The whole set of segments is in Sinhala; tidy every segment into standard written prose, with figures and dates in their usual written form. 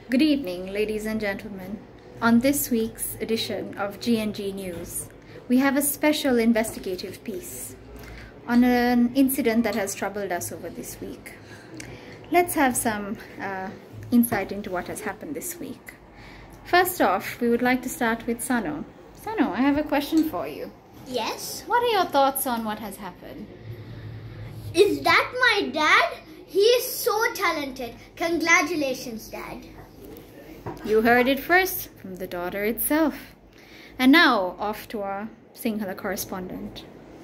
Good evening, ladies and gentlemen. On this week's edition of G&G News, we have a special investigative piece on an incident that has troubled us over this week. Let's have some insight into what has happened this week. First off, we would like to start with Sano. Sano, I have a question for you. Yes? What are your thoughts on what has happened? Is that my dad? He is so talented. Congratulations, Dad. You heard it first from the daughter itself. And now, off to our Sinhala correspondent.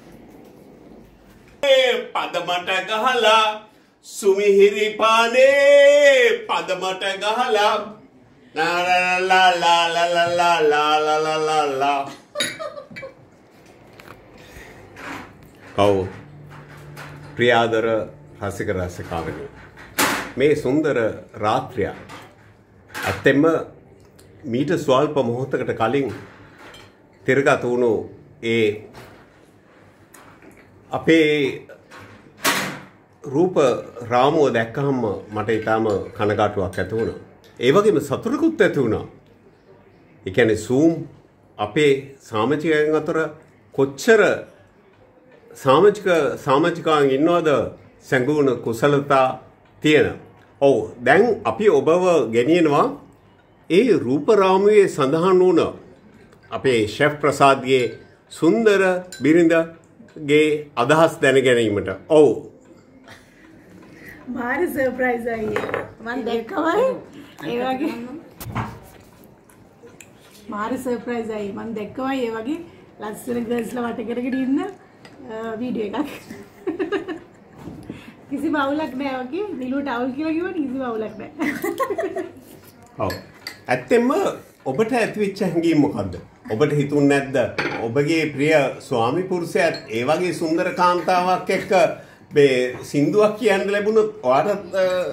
Padamata gahala sumihiri pane padamata gahala la la la la la la la la la la la. Oh, Priyadara රසික රසිකාවනි මේ සුන්දර රාත්‍රිය අත්‍යෙම මීට ස්වල්ප මොහොතකට කලින් තිරගත වුණු ඒ අපේ රූප රාමුව දැක්කහම මට ඊටම කනගාටුවක් ඇති වුණා. ඒ වගේම සතුටකුත් ඇති වුණා. ඒ කියන්නේ Zoom අපේ සමාජිකයන් අතර කොච්චර සමාජිකයන් ඉන්නවද සංගුණ කුසලතා තියෙන. ඔව් දැන් අපි ඔබව ගෙනියනවා ඒ රූප රාමුවේ සඳහන් වුණ අපේ ෂෙෆ් ප්‍රසාද්ගේ සුන්දර බිරිඳගේ අදහස් දැන ගැනීමට. ඔව් මාරි සර්ප්‍රයිස් අයියේ මම දැක්කමයි ඒ වගේ මාරි සර්ප්‍රයිස් අයියේ මම දැක්කමයි ඒ වගේ ලස්සන ගර්ල්ස්ලා වට කරගෙන ඉන්න වීඩියෝ එකක් කිසිම අවුලක් නැහැ වගේ නිලුවට අවුල් කියලා කිව්වනේ කිසිම අවුලක් නැහැ. ඔව් ඇත්තෙන්ම ඔබට ඇතිවෙච්ච හැඟීම මොකද්ද? ඔබට හිතුන්නේ නැද්ද ඔබගේ ප්‍රිය ස්වාමි පුරුෂයාත් ඒ වගේ සුන්දර කාන්තාවක් එක්ක මේ සින්දුවක් කියන්න ලැබුණොත් ඔයාලට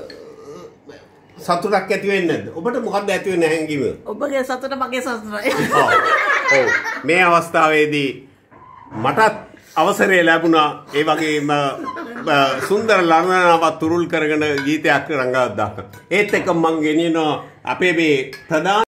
සතුටක් ඇති වෙන්නේ නැද්ද? ඔබට මොකද්ද ඇති වෙන හැඟීම? ඔබගේ සතුට මගේ සතුටයි. ඔව් මේ අවස්ථාවේදී මටත් අවසරය ලැබුණා ඒ වගේම සුන්දර ලර්ණනාවක් තුරුල් කරගෙන ගීතයක් රංගා දාන්න. ඒත් එක මං ගෙනියනවා අපේ මේ ප්‍රධාන